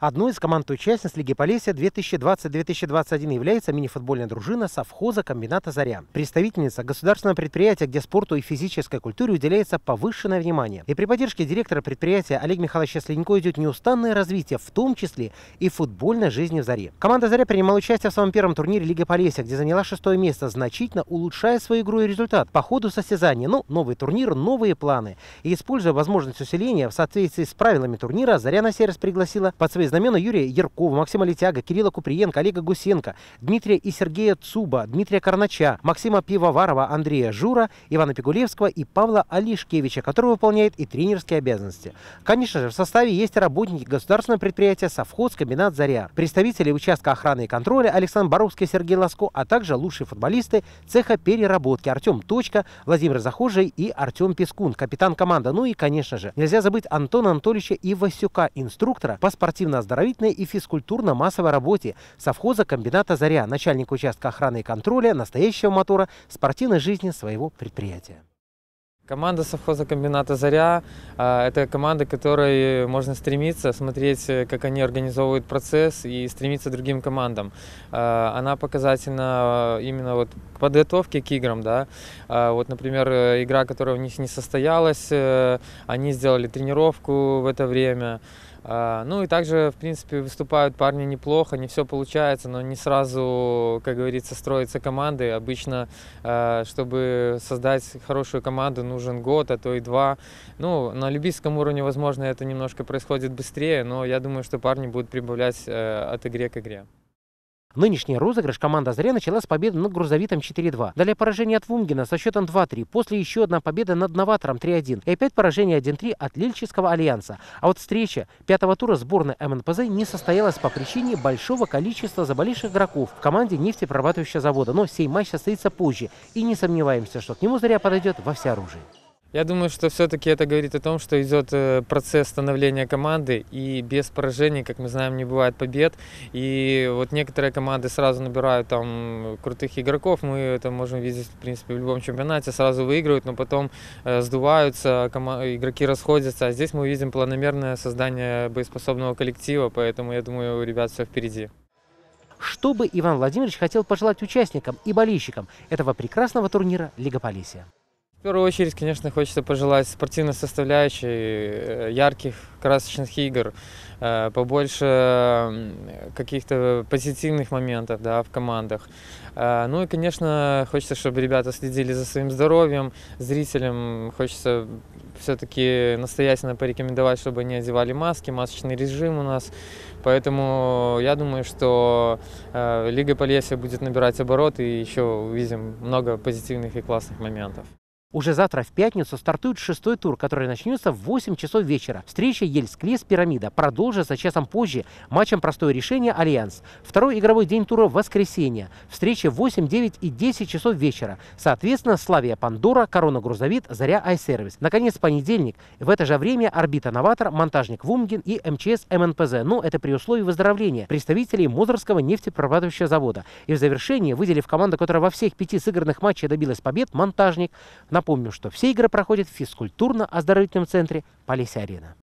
Одной из команд-участниц Лиги Полесья 2020-2021 является мини-футбольная дружина совхоза комбината «Заря». Представительница государственного предприятия, где спорту и физической культуре уделяется повышенное внимание. И при поддержке директора предприятия Олега Михайловича Слинько идет неустанное развитие, в том числе и футбольной жизни в «Заре». Команда «Заря» принимала участие в своем первом турнире Лиги Полесья, где заняла 6-е место, значительно улучшая свою игру и результат по ходу состязания. Но новый турнир, новые планы. И используя возможность усиления в соответствии с правилами турнира, «Заря» на сей раз пригласила под свои знамена Юрия Яркова, Максима Летяга, Кирилла Куприенко, Олега Гусенко, Дмитрия и Сергея Цуба, Дмитрия Карнача, Максима Пивоварова, Андрея Жура, Ивана Пигулевского и Павла Алишкевича, который выполняет и тренерские обязанности. Конечно же, в составе есть работники государственного предприятия «Совхоз комбинат «Заря», представители участка охраны и контроля Александр Боровский, Сергей Ласко, а также лучшие футболисты цеха переработки Артем Точка, Владимир Захожий и Артем Пескун, капитан команды. Ну и, конечно же, нельзя забыть Антона Анатольевича Ивасюка, инструктора по спортивно-оздоровительной и физкультурно-массовой работе совхоза комбината «Заря», начальника участка охраны и контроля, настоящего мотора спортивной жизни своего предприятия. Команда совхоза комбината «Заря» – это команда, к которой можно стремиться, смотреть, как они организовывают процесс, и стремиться к другим командам. Она показательна именно вот к подготовке к играм. Да? Вот, например, игра, которая у них не состоялась, они сделали тренировку в это время. Ну и также, в принципе, выступают парни неплохо, не все получается, но не сразу, как говорится, строятся команды. Обычно, чтобы создать хорошую команду, нужен год, а то и 2. Ну, на любительском уровне, возможно, это немножко происходит быстрее, но я думаю, что парни будут прибавлять от игры к игре. Нынешний розыгрыш команда «Заря» начала с победы над «Грузовитом» 4-2. Далее поражение от «Вумгина» со счетом 2-3. После еще одна победа над «Новатором» 3-1. И опять поражение 1-3 от Лельческого альянса. А вот встреча 5-го тура сборной МНПЗ не состоялась по причине большого количества заболевших игроков в команде нефтеперерабатывающего завода. Но сей матч состоится позже. И не сомневаемся, что к нему «Заря» подойдет во всеоружии. Я думаю, что все-таки это говорит о том, что идет процесс становления команды, и без поражений, как мы знаем, не бывает побед. И вот некоторые команды сразу набирают там крутых игроков, мы это можем видеть, в принципе, в любом чемпионате, сразу выигрывают, но потом сдуваются, игроки расходятся. А здесь мы видим планомерное создание боеспособного коллектива, поэтому я думаю, у ребят все впереди. Что бы Иван Владимирович хотел пожелать участникам и болельщикам этого прекрасного турнира Лига Полесья? В первую очередь, конечно, хочется пожелать спортивной составляющей, ярких, красочных игр, побольше каких-то позитивных моментов, да, в командах. Ну и, конечно, хочется, чтобы ребята следили за своим здоровьем, зрителям хочется все-таки настоятельно порекомендовать, чтобы они одевали маски, масочный режим у нас. Поэтому я думаю, что Лига Полесья будет набирать обороты, и еще увидим много позитивных и классных моментов. Уже завтра в пятницу стартует 6-й тур, который начнется в 8 часов вечера. Встреча Ельск-Лес-Пирамида продолжится часом позже матчем «Простое решение» Альянс. Второй игровой день тура в воскресенье. Встречи в 8, 9 и 10 часов вечера. Соответственно, Славия Пандора, Корона Грузовит, Заря Айсервис. Наконец, понедельник. В это же время Орбита Новатор, Монтажник Вумгин и МЧС МНПЗ. Но это при условии выздоровления представителей Мозырского нефтеперерабатывающего завода. И в завершении, выделив команду, которая во всех 5 сыгранных матчах добилась побед, Монтажник. Напомню, что все игры проходят в физкультурно-оздоровительном центре «Полесья-Арена».